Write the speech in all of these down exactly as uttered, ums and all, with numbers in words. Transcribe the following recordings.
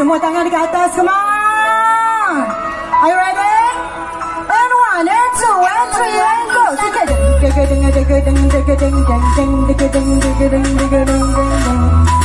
Semua tangan ke atas, come on. Are you ready? And one, and two, and three, and go. Sikit je. Degedeng, degedeng, degedeng, deng, deng, degedeng, degedeng, degedeng, deng, deng.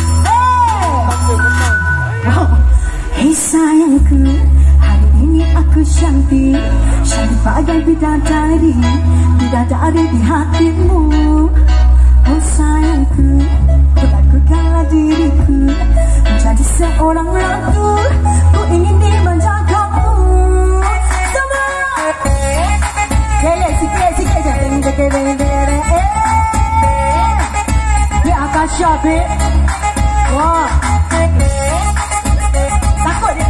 Wow. Hei sayangku, hari ini aku cantik, cantik bagai bidadari, bidadari di hatimu. Oh sayangku, lakukanlah diriku menjadi seorang ratu, ku ingin dimanja kamu. Semua gelek sikit sikit je. Deng deng deng deng. Eh, di atas syabik. Wah. Takut dia.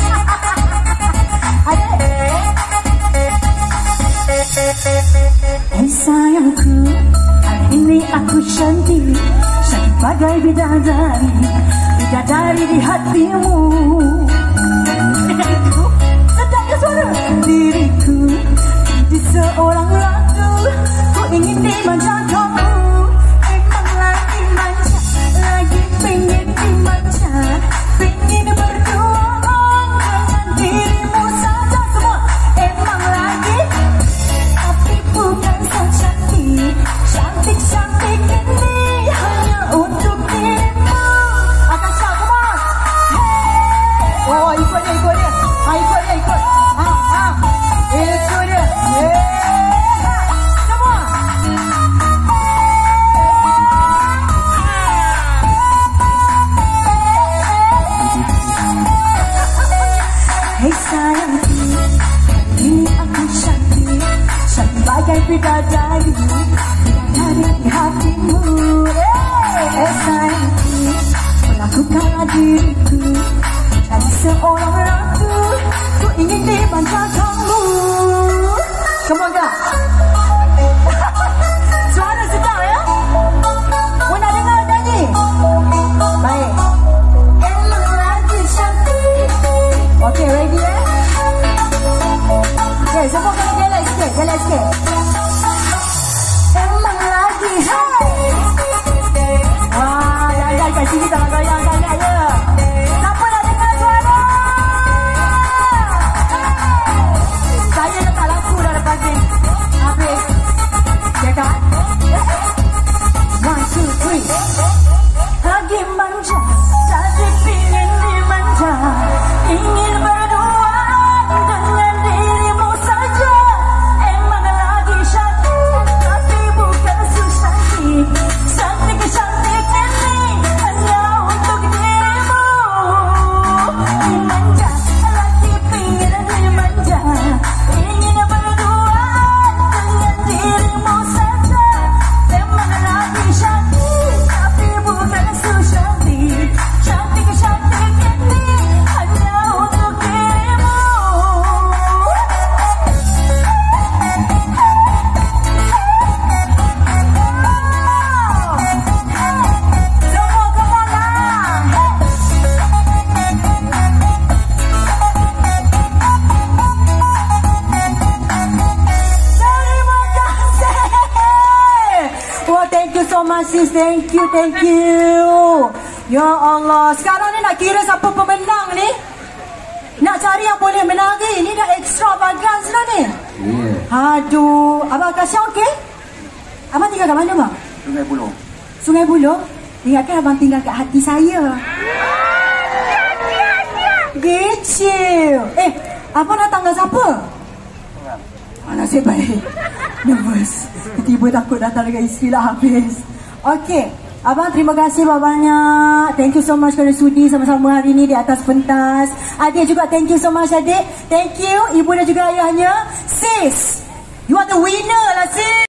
Hei sayangku, hari ini aku cantik, cantik bagai bidadari, bidadari di hatimu. Sedapnya suara diriku di seorang ratu, ku ingin dimanja kamu. Emang lagi manja, lagi pengen dimanja, pengen berduaan dengan dirimu saja semua. Emang lagi, tapi bukan so cantik, cantik-cantik ini hanya untuk dirimu. Akan shout, come on. Hey. Wah, wah, ikut dia, ikut dia. Ha, ikut dia, ikut. Ha, ha. Itu dia. Yeah. Semua. Hei sayangku, ini aku cantik, cantik bagai bidadari, bidadari di hatimu. Hei sayangku, lakukanlah diriku jadi seorang ratu, ku ingin dimanja kamu. Come on, kak. Suara sedap ya? Mau nak dengar nyanyi? Baik. Emang lagi cantik. Okay, ready eh? Okay, semua kena gelak sikit, gelak sikit. Emang lagi hai. Wah, jangan kat sini tak goyang sangat ya. Siapa nak dengar suara? Saya letak lagu dah lepas ni. Habis. Ya kan? One, two, three. Lagi manja, jadi pingin dimanja, ingin berduaan dengan dirimu saja. Emang lagi cantik, tapi bukan so cantik, cantik-cantik ini hanya untuk dirimu. Dimanja, lagi pingin dimanja, ingin berduaan dengan dirimu saja. Emang lagi cantik, tapi bukan so cantik, cantik-cantik ini hanya untuk dirimu. Semua kemana? Terima kasih. Wah, thank you so much sis. Thank you, thank you. Ya Allah, sekarang ni nak kira siapa pemenang ni. Nak cari yang boleh menari. Ni dah extravagance dah ni. Yeah. Aduh, Abang Kasya okey? Abang tinggal kat mana bang? Sungai Buloh. Sungai Buloh? Ingatkan abang tinggal kat hati saya. Kecil. Eh, abang datang dengan siapa? Ah, nasib baik. Nervous. Tiba-tiba takut datang dengan isteri lah habis. Okey. Abang terima kasih banyak. Thank you so much kerana sudi sama-sama hari ni di atas pentas. Adik juga thank you so much adik. Thank you. Ibu dan juga ayahnya. Sis, you are the winner lah sis.